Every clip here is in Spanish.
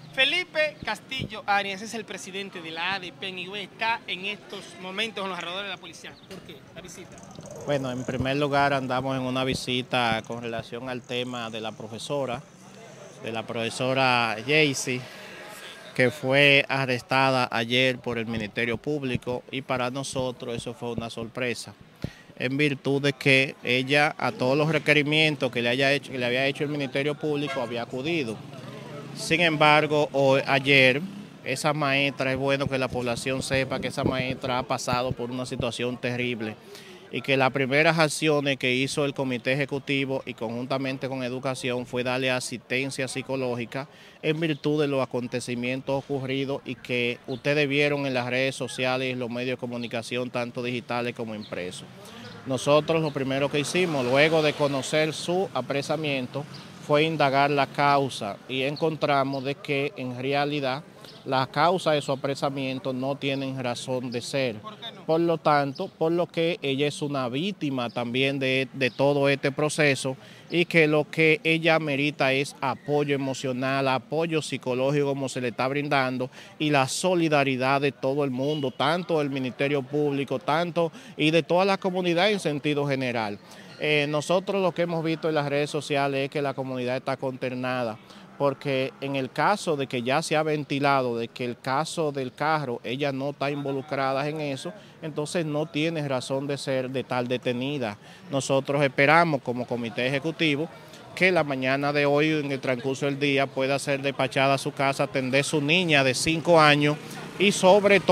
Felipe Castillo Arias es el presidente de la ADP en Higüey, está en estos momentos en los alrededores de la policía. ¿Por qué la visita? Bueno, en primer lugar andamos en una visita con relación al tema de la profesora Jaycee, que fue arrestada ayer por el Ministerio Público y para nosotros eso fue una sorpresa, en virtud de que ella a todos los requerimientos que le había hecho el Ministerio Público había acudido. Sin embargo, ayer esa maestra, es bueno que la población sepa que esa maestra ha pasado por una situación terrible y que las primeras acciones que hizo el comité ejecutivo y conjuntamente con educación fue darle asistencia psicológica en virtud de los acontecimientos ocurridos y que ustedes vieron en las redes sociales y en los medios de comunicación, tanto digitales como impresos. Nosotros lo primero que hicimos, luego de conocer su apresamiento, fue indagar la causa y encontramos de que en realidad las causas de su apresamiento no tienen razón de ser. Por lo tanto, por lo que ella es una víctima también de todo este proceso y que lo que ella merita es apoyo emocional, apoyo psicológico como se le está brindando y la solidaridad de todo el mundo, tanto del Ministerio Público, tanto y de toda la comunidad en sentido general. Nosotros lo que hemos visto en las redes sociales es que la comunidad está consternada, porque en el caso de que ya se ha ventilado de que el caso del carro, ella no está involucrada en eso, entonces no tiene razón de ser de tal detenida. Nosotros esperamos como comité ejecutivo que la mañana de hoy, en el transcurso del día, pueda ser despachada a su casa, atender a su niña de 5 años y sobre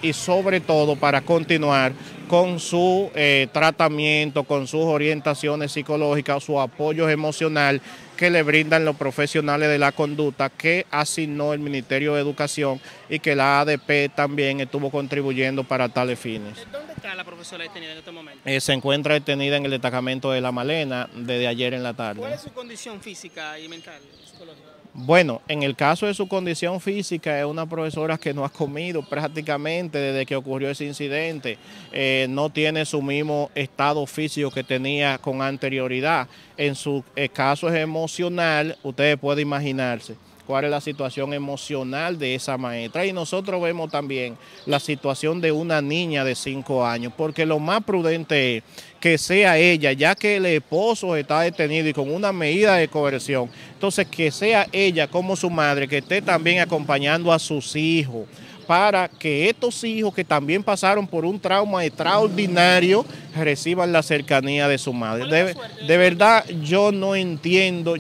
todo para continuar con su tratamiento, con sus orientaciones psicológicas, su apoyo emocional que le brindan los profesionales de la conducta que asignó el Ministerio de Educación y que la ADP también estuvo contribuyendo para tales fines. ¿Dónde está la profesora detenida en este momento? Se encuentra detenida en el destacamento de La Malena desde ayer en la tarde. ¿Cuál es su condición física y mental, psicológica? Bueno, en el caso de su condición física, es una profesora que no ha comido prácticamente desde que ocurrió ese incidente. No tiene su mismo estado físico que tenía con anterioridad. En su caso es emocional, ustedes pueden imaginarse cuál es la situación emocional de esa maestra. Y nosotros vemos también la situación de una niña de 5 años, porque lo más prudente es que sea ella, ya que el esposo está detenido y con una medida de coerción, entonces que sea ella como su madre que esté también acompañando a sus hijos, para que estos hijos que también pasaron por un trauma extraordinario reciban la cercanía de su madre. De verdad, yo no entiendo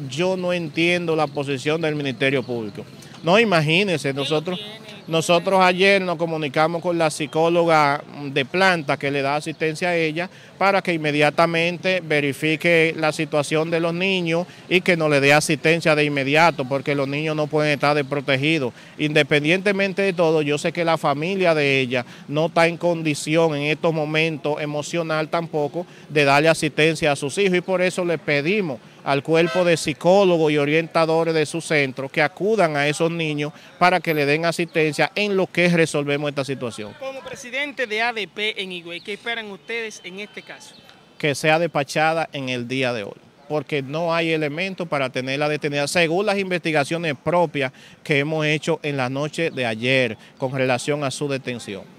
la posición del Ministerio Público. No, imagínense, nosotros ayer nos comunicamos con la psicóloga de planta que le da asistencia a ella para que inmediatamente verifique la situación de los niños y que no le dé asistencia de inmediato, porque los niños no pueden estar desprotegidos. Independientemente de todo, yo sé que la familia de ella no está en condición en estos momentos emocional tampoco de darle asistencia a sus hijos y por eso le pedimos al cuerpo de psicólogos y orientadores de su centro que acudan a esos niños para que le den asistencia en lo que resolvemos esta situación. Como presidente de ADP en Higüey, ¿qué esperan ustedes en este caso? Que sea despachada en el día de hoy, porque no hay elementos para tenerla detenida, según las investigaciones propias que hemos hecho en la noche de ayer con relación a su detención.